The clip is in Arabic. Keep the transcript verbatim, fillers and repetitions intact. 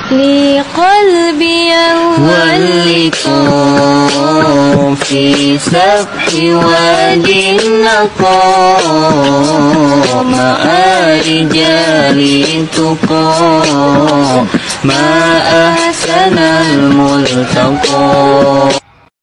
لقلبي واللقاء في سبح وادي النقاء مع رجال تقى ما أحسن الملتقى.